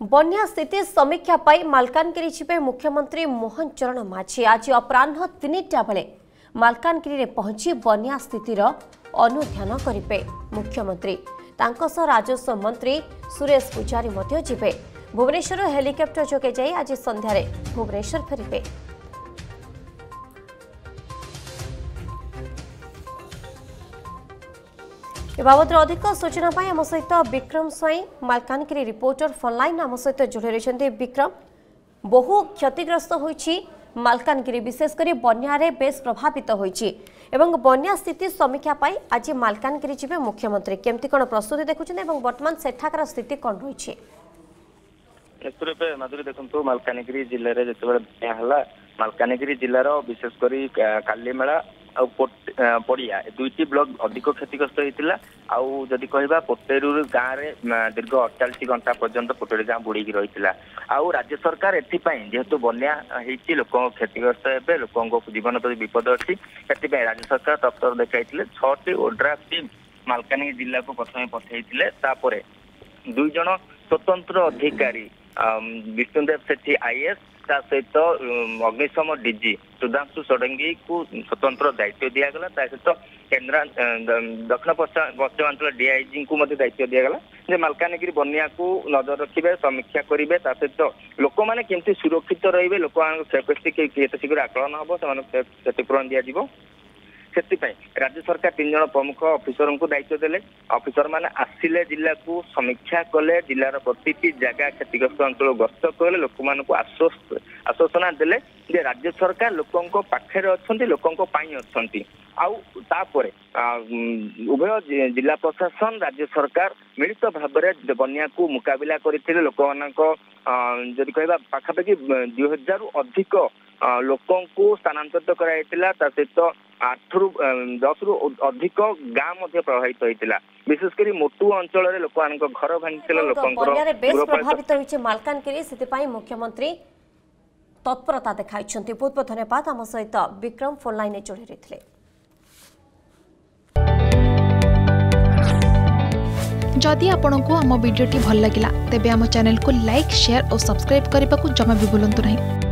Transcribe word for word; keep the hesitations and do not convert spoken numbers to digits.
बन्या स्थिति समीक्षा पाई मालकानगिरी जिबे मुख्यमंत्री मोहन चरण माझी आज अपराह्न तीनटा बेले मालकानगिरी रे पहुंची बन्या स्थितिर अनुध्यान करिवे। मुख्यमंत्री तांको सह राजस्व मंत्री सुरेश पुजारी मध्य जिबे। भुवनेश्वर हेलिकॉप्टर जोगे जाई आज संध्यारे भुवनेश्वर फेरिबे। ए बाबद अधिक सूचना पाई आम सहित विक्रम स्वाई मालकानगिरी रिपोर्टर फोनलाइन आम सहित जोड़ी रही। विक्रम, बहु क्षतिग्रस्त होइछि मालकानगिरी, विशेषकर बन्या बेस प्रभावित होइछि एवं बन्या स्थिति समीक्षा पाई आज मालकानगिरी जिबे मुख्यमंत्री। केमती कोन प्रस्तुति देखुछन एवं वर्तमान सेठाकर स्थिति कोन रहिछि? निश्चित रूपे माधुरी देखु मालकानगिरी जिले में जिते बन्या हला मालकानगिरी जिलार विशेषकर कालीमेला पड़िया दुईटी ब्लॉक अधिक क्षतिग्रस्त होता। आदि कहवा पोटेरूर गाँव में दीर्घ अड़तालीस घंटा पर्यंत पोटेरी गाँव बुड़ी रही। आउ राज्य सरकार एपाई जेहेतु बन्या होती लोक क्षतिग्रस्त हे लोक जीवन प्रति विपद अच्छी से राज्य सरकार तत्पर देखा छटी ओड्राफ टीम मालकानगिरी जिला को प्रथम पठे दुईज स्वतंत्र अधिकारी विष्णुदेव सेठी आईएएस ता सहित अग्निशम डीजी सुधांशु षडंगी को स्वतंत्र दायित्व दिगला। सहित केन्द्र दक्षिण पश्चिमांचल डीआईजी को दायित्व दिगला जे मालकानगिरी बन्या को नजर रखिए समीक्षा करेंगे। सहित लोक मैंने केमती सुरक्षित रे लोक क्षयक्षति केते शीघ्र आकलन हम से क्षतिपूरण दिज्व से राज्य सरकार तीन जन प्रमुख अफिसर को दायित्व देले। अफिसर माने आसिले जिला को समीक्षा कले, जिलार प्रति जगह क्षतिग्रस्त अंचल गस्त कले, लोक मान को आश्वस्त आश्वासना देले जे राज्य सरकार लोकों पाखे अच्छी लोकों अच्छी। आउ तापरे उभय जिला प्रशासन राज्य सरकार मिलित भाव में बन्या को मुकाबिला करते लोक जदि कहवा पाखापाखि दुई हजार अधिक लोकों को स्थानांतरित कराइला। सहित आठ रु दस रु अधिक गाँव प्रभावित होता। विशेषकर मोटू अंचल लोक घर भांगी लोक प्रभावित होइछे मालकानगिरी। से मुख्यमंत्री तत्परता देखाई। बहुत बहुत धन्यवाद आम सहित विक्रम फोनलाइन जोड़ी रही। जदि आपंक आम भिडी भल लगा तेब आम चैनल को लाइक, शेयर और सब्सक्राइब करने को जमा भी भूलु नहीं।